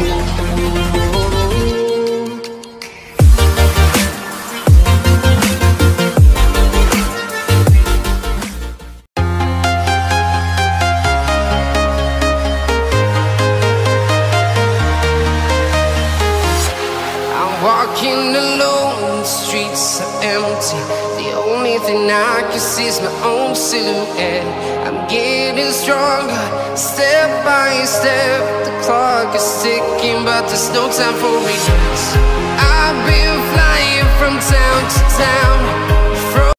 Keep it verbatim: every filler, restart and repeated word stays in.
Walking alone, the streets are empty. The only thing I can see is my own silhouette. I'm getting stronger, step by step. The clock is ticking, but there's no time for me. I've been flying from town to town,